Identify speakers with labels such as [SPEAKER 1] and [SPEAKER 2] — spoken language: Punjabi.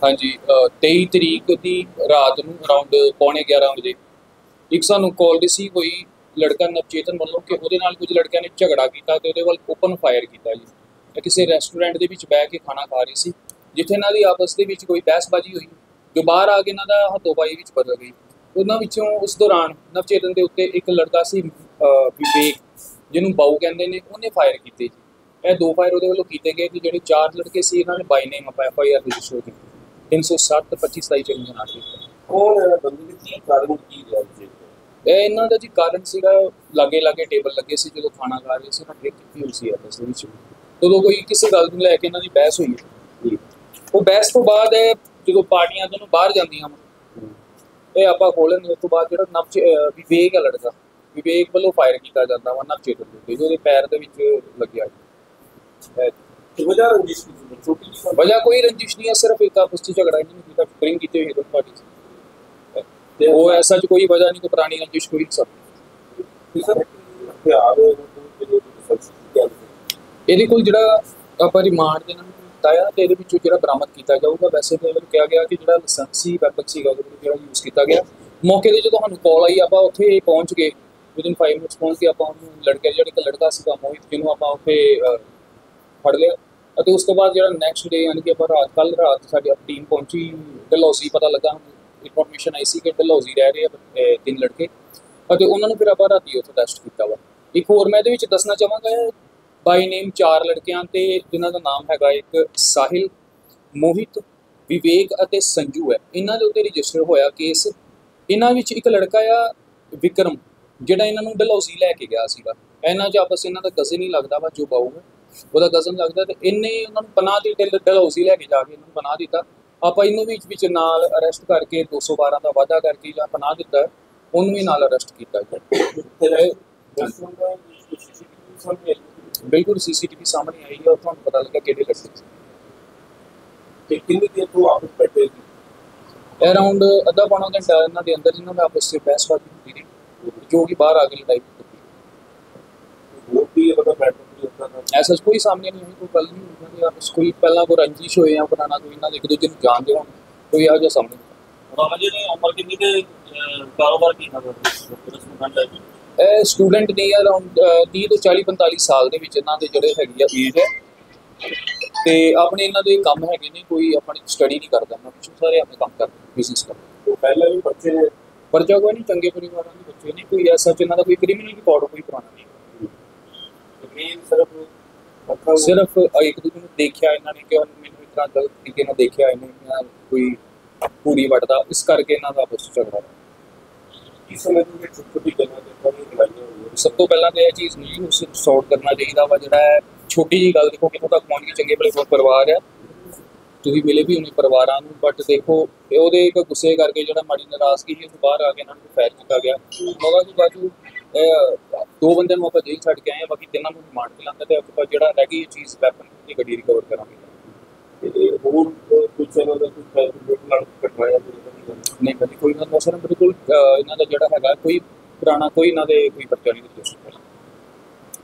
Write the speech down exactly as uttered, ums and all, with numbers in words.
[SPEAKER 1] हाँ जी, तेई तरीक की रात नूं अराउंड पौने ग्यारह बजे एक सानूं कॉल रिसीव हुई लड़का नवचेतन ਵੱਲੋਂ कि ਉਹਦੇ ਨਾਲ ਕੁਝ ਲੜਕਿਆਂ ਨੇ ਝਗੜਾ ਕੀਤਾ ਤੇ ਉਹਦੇ ਵੱਲ ਓਪਨ ਫਾਇਰ ਕੀਤਾ ਜੀ। ਇਹ ਕਿਸੇ ਰੈਸਟੋਰੈਂਟ ਦੇ ਵਿੱਚ ਬਹਿ ਕੇ ਖਾਣਾ ਖਾ ਰਹੇ ਸੀ, ਜਿੱਥੇ ਇਹਨਾਂ ਦੀ ਆਪਸ ਦੇ ਵਿੱਚ ਕੋਈ ਬਹਿਸਬਾਜ਼ੀ ਹੋਈ ਜੋ ਬਾਹਰ ਆ ਕੇ ਇਹਨਾਂ ਦਾ ਹੱਥੋਂ-ਪਾਈ ਵਿੱਚ ਬਦਲ ਗਈ। ਉਹਨਾਂ ਵਿੱਚੋਂ ਉਸ ਦੌਰਾਨ ਨਵਚੇਤਨ ਦੇ ਉੱਤੇ ਇੱਕ ਲੜਕਾ ਸੀ ਵਿਵੇਕ, ਜਿਹਨੂੰ ਬਾਊ ਕਹਿੰਦੇ ਨੇ, ਉਹਨੇ ਫਾਇਰ ਕੀਤੇ ਜੀ। ਇਹ ਦੋ ਫਾਇਰ ਉਹਦੇ ਵੱਲੋਂ ਕੀਤੇ ਗਏ ਕਿ ਜਿਹੜੇ ਚਾਰ ਲੜਕੇ ਸੀ ਇਹਨਾਂ ਨੇ by name F I R register ਕੀਤੀ तीन सौ सत्त पच्ची सताई चौबी ਨਾਲ
[SPEAKER 2] ਕੌਣ ਹੈ ਬੰਦੇ ਦੀ ਕੀ ਕਾਰਨ ਕੀ ਰਿਹਾ ਜੀ?
[SPEAKER 1] ਇਹ ਇਹਨਾਂ ਦਾ ਜੀ ਕਾਰਨ ਸੀਗਾ ਲਾਗੇ ਲਾਗੇ ਟੇਬਲ ਲੱਗੇ ਸੀ ਜਦੋਂ ਖਾਣਾ ਖਾ ਰਹੇ ਸੀ ਨਾ, ਡਰਿੰਕ ਕੀਤੀ ਹੋਈ ਸੀ ਆਪਸ ਦੇ ਵਿੱਚ। ਉਦੋਂ ਕੋਈ ਕਿਸੇ ਗੱਲ ਨੂੰ ਲੈ ਕੇ ਇਹਨਾਂ ਦੀ ਬਹਿਸ ਹੋਈ। ਉਹ ਬਹਿਸ ਤੋਂ ਬਾਅਦ ਜਦੋਂ ਪਾਰਟੀਆਂ ਤੋਂ ਬਾਹਰ ਜਾਂਦੀਆਂ ਇਹ ਆਪਾਂ ਖੋਲ੍ਹਣ ਉਸ ਤੋਂ ਬਾਅਦ ਜਿਹੜਾ ਨਵ ਵਿਵੇਕ ਹੈ ਲੜਕਾ, ਵਿਵੇਕ ਵੱਲੋਂ ਫਾਇਰ ਕੀਤਾ ਜਾਂਦਾ ਵਾ ਨਵਚੇਤਨ ਦੇ ਉੱਤੇ, ਉਹਦੇ ਪੈਰ ਦੇ ਵਿੱਚ ਲੱਗਿਆ।
[SPEAKER 2] वजह रंजिश की छोटी सी
[SPEAKER 1] वजह कोई रंजिश नहीं है, सिर्फ एक आपस में झगड़ा इन्होंने किया, ड्रिंक की हुई दोनों पार्टी से। वो ऐसा जो कोई वजह नहीं, कोई पुरानी रंजिश कोई सब। ਇਹਦੇ ਕੋਲ ਜਿਹੜਾ ਆਪਾਂ ਰਿਮਾਂਡ ਦੇ ਨਾਲ ਕੀਤਾ ਆ ਤੇ ਇਹਦੇ ਵਿੱਚੋਂ ਜਿਹੜਾ ਬਰਾਮਦ ਕੀਤਾ ਜਾਊਗਾ। ਵੈਸੇ ਤਾਂ ਇਹਨੂੰ ਕਿਹਾ ਗਿਆ ਕਿ ਜਿਹੜਾ ਲਾਇਸੈਂਸੀ ਵੈਪਨ ਸੀਗਾ ਉਹਦੇ ਵਿੱਚ ਜਿਹੜਾ ਯੂਜ਼ ਕੀਤਾ ਗਿਆ। ਮੌਕੇ ਤੇ ਜਦੋਂ ਸਾਨੂੰ ਕਾਲ ਆਈ ਆਪਾਂ ਉੱਥੇ ਪਹੁੰਚ ਗਏ, ਵਿਦਿਨ ਪੰਜ ਮਿੰਟਸ ਪਹੁੰਚ ਕੇ ਆਪਾਂ ਉਹਨੂੰ ਲੜਕੇ ਜਿਹੜਾ ਇੱਕ ਲੜਕਾ ਸੀਗਾ ਮੋਹਿਤ, ਜਿਹਨੂੰ ਆਪਾਂ ਉੱਥੇ ਫੜ ਲਿਆ। ਅਤੇ ਉਸ ਤੋਂ ਬਾਅਦ ਜਿਹੜਾ ਨੈਕਸਟ ਡੇ ਯਾਨੀ ਕਿ ਆਪਾਂ ਰਾਤ ਕੱਲ੍ਹ ਰਾਤ ਸਾਡੀ ਟੀਮ ਪਹੁੰਚੀ ਡਲਹੌਜ਼ੀ, ਪਤਾ ਲੱਗਾ ਇਨਫੋਰਮੇਸ਼ਨ ਆਈ ਸੀ ਕਿ ਡਲਹੌਜ਼ੀ ਰਹਿ ਰਹੇ ਆ ਤਿੰਨ ਲੜਕੇ, ਅਤੇ ਉਹਨਾਂ ਨੂੰ ਫਿਰ ਆਪਾਂ ਰਾਤੀ ਉੱਥੇ ਅਰੈਸਟ ਕੀਤਾ ਵਾ। ਇੱਕ ਹੋਰ ਮੈਂ ਇਹਦੇ ਵਿੱਚ ਦੱਸਣਾ ਚਾਹਾਂਗਾ ਬਾਈ ਨੇਮ ਚਾਰ ਲੜਕਿਆਂ ਤੇ ਜਿਨ੍ਹਾਂ ਦਾ ਨਾਮ ਹੈਗਾ ਇੱਕ ਸਾਹਿਲ, ਮੋਹਿਤ, ਵਿਵੇਕ ਅਤੇ ਸੰਜੂ ਹੈ। ਇਹਨਾਂ ਦੇ ਉੱਤੇ ਰਜਿਸਟਰ ਹੋਇਆ ਕੇਸ। ਇਹਨਾਂ ਵਿੱਚ ਇੱਕ ਲੜਕਾ ਆ ਵਿਕਰਮ, ਜਿਹੜਾ ਇਹਨਾਂ ਨੂੰ ਡਲਹੌਜ਼ੀ ਲੈ ਕੇ ਗਿਆ ਸੀਗਾ। ਇਹਨਾਂ 'ਚ ਆਪਸ ਇਹਨਾਂ ਦਾ ਕਜ਼ਨ ਹੀ ਲੱਗਦਾ ਵਾ, ਜੋ ਬਾਊ ਹੈ ਉਹਦਾ ਕਜ਼ਨ ਲੱਗਦਾ, ਤੇ ਇਹਨੇ ਉਹਨਾਂ ਨੂੰ ਪਨਾਹ ਦੀ ਡਲਹੌਜ਼ੀ ਲੈ ਕੇ ਜਾ ਕੇ ਇਹਨਾਂ ਨੂੰ ਪਨਾਹ ਦਿੱਤਾ। ਆਪਾਂ ਇਹਨੂੰ ਵਿੱਚ ਵਿੱਚ ਨਾਲ ਅਰੈਸਟ ਕਰਕੇ ਦੋ ਸੌ ਬਾਰਾਂ ਦਾ ਵਾਅਦਾ ਕਰਕੇ ਜਾਂ ਪਨਾਹ ਦਿੱਤਾ, ਉਹਨੂੰ ਵੀ ਨਾਲ ਅਰੈਸਟ ਕੀਤਾ ਗਿਆ। ਬਿਲਕੁਲ ਸੀ ਸੀ ਟੀ ਵੀ ਸਾਹਮਣੇ ਆਈ ਹੈ, ਤੁਹਾਨੂੰ ਪਤਾ ਲੱਗਾ ਕਿਹੜੇ ਲੜਕੇ ਸੀ।
[SPEAKER 2] ਤੇ ਕਿੰਨੀ ਦੇਰ ਤੋਂ ਆਪਸ ਬੈਠੇ ਸੀ?
[SPEAKER 1] ਅਰਾਊਂਡ ਅੱਧਾ ਪੌਣਾ ਘੰਟਾ ਇਹਨਾਂ ਦੇ ਅੰਦਰ ਇਹਨਾਂ ਦਾ ਆਪਸ ਵਿੱਚ ਬਹਿਸਬਾਜ਼ੀ ਹੁੰਦੀ ਰਹੀ, ਜੋ ਕਿ ਬਾਹਰ ਆ ਕੇ ਲੜਾਈ ਹੋਈ।
[SPEAKER 2] वो भी मतलब बैठने होता था
[SPEAKER 1] ऐसा कोई सामने नहीं हुई, कोई गल नहीं हुई। आप कोई पहला कोई रंजिश होए या पुराना कोई ना एक दूजे को जानते हो, कोई आ जा सामने।
[SPEAKER 3] बाबा जी ने उम्र कितनी के कारोबार की था?
[SPEAKER 1] ਇਹ ਸਟੂਡੈਂਟ ਨੇ ਅਰਾਊਂਡ ਤੀਹ ਤੋਂ ਚਾਲੀ ਪੰਤਾਲੀ ਸਾਲ ਦੇ ਵਿੱਚ ਇਹਨਾਂ ਦੇ ਜਿਹੜੇ ਹੈਗੀ ਆ ਏਜ ਹੈ, ਤੇ ਆਪਣੇ ਇਹਨਾਂ ਦੇ ਕੰਮ ਹੈਗੇ ਨੇ, ਕੋਈ ਆਪਣੀ ਸਟੱਡੀ ਨਹੀਂ ਕਰਦਾ ਇਹਨਾਂ ਵਿੱਚ, ਸਾਰੇ ਆਪਣੇ ਕੰਮ ਕਰਦੇ, ਬਿਜ਼ਨਸ ਕਰਦੇ।
[SPEAKER 2] ਪਹਿਲਾਂ ਵੀ ਬੱਚੇ ਨੇ
[SPEAKER 1] ਪਰਚਾ ਕੋਈ ਨਹੀਂ, ਚੰਗੇ ਪਰਿਵਾਰਾਂ ਦੇ ਬੱਚੇ ਨੇ, ਕੋਈ ਐਸਾ ਇਹਨਾਂ ਦਾ ਕੋਈ ਕ੍ਰਿਮੀਨਲ ਰਿਕਾਰਡ ਕੋਈ ਪੁਰਾਣਾ ਨਹੀਂ।
[SPEAKER 2] ਸਿਰਫ
[SPEAKER 1] ਸਿਰਫ ਇੱਕ ਦੂਜੇ ਨੂੰ ਦੇਖਿਆ ਇਹਨਾਂ ਨੇ ਕਿ ਮੈਨੂੰ ਇਸ ਤਰ੍ਹਾਂ ਗਲਤ ਤਰੀਕੇ ਨਾਲ ਦੇਖਿਆ ਇਹਨੇ, ਕੋਈ ਪੂਰੀ ਵੱਟਦਾ, ਇਸ ਕਰਕੇ ਇਹਨਾਂ ਦਾ ਆਪਸ ਵਿੱਚ ਝਗੜਾ।
[SPEAKER 2] ਇਸ ਸਮੇਂ ਦੇ ਛੋਟੀ ਛੋਟੀ ਗੱਲਾਂ ਦੇ ਬਾਰੇ ਲੜਾਈਆਂ ਹੋਈਆਂ।
[SPEAKER 1] ਸਭ ਤੋਂ ਪਹਿਲਾਂ ਤਾਂ ਇਹ ਚੀਜ਼ ਨਹੀਂ ਉਸ ਸੌਟ ਕਰਨਾ ਚਾਹੀਦਾ ਵਾ। ਜਿਹੜਾ ਹੈ ਛੋਟੀ ਜਿਹੀ ਗੱਲ ਦੇਖੋ ਕਿੱਥੋਂ ਤੱਕ ਪਹੁੰਚ ਗਈ। ਚੰਗੇ ਭਲੇ ਪਰਿਵਾਰ ਆ, ਤੁਸੀਂ ਮਿਲੇ ਵੀ ਉਹਨੇ ਪਰਿਵਾਰਾਂ ਨੂੰ, ਬਟ ਦੇਖੋ ਉਹਦੇ ਇੱਕ ਗੁੱਸੇ ਕਰਕੇ ਜਿਹੜਾ ਮਾੜੀ ਨਾਰਾਜ਼ਗੀ ਸੀ ਉਹ ਬਾਹਰ ਆ ਕੇ ਇਹਨਾਂ ਨੂੰ ਫਾਇਰ ਕੀਤਾ ਗਿਆ। ਮਗਾ ਜੀ ਬਾਜੂ ਦੋ ਬੰਦਿਆਂ ਨੂੰ ਆਪਾਂ ਜੇਲ੍ਹ ਛੱਡ ਕੇ ਆਏ ਹਾਂ, ਬਾਕੀ ਤਿੰਨਾਂ ਨੂੰ ਰਿਮਾਂਡ ਤੇ ਲਾਂਦਾ, ਤੇ ਆਪਾਂ ਜਿਹੜਾ ਰਹਿ ਗਈ ਇਹ ਚੀਜ਼ ਵੈਪਨ ਦੀ ਗੱਡੀ ਰਿਕਵਰ ਕਰਾਂਗੇ।
[SPEAKER 2] ਤੇ ਹੋਰ ਕੁਝ ਇਹਨਾਂ ਦਾ ਕੁਝ ਨਾਲ ਕਟਵਾਇਆ
[SPEAKER 1] ਨਹੀਂ ਕਦੀ ਕੋਈ ਨਾ ਸਰ, ਬਿਲਕੁਲ ਇਹਨਾਂ ਦਾ ਜਿਹੜਾ ਹੈਗਾ ਕੋਈ ਪੁਰਾਣਾ ਕੋਈ ਇਹਨਾਂ ਦੇ ਕੋਈ ਪਰਚਾ ਨਹੀਂ ਦਿੱਤਾ।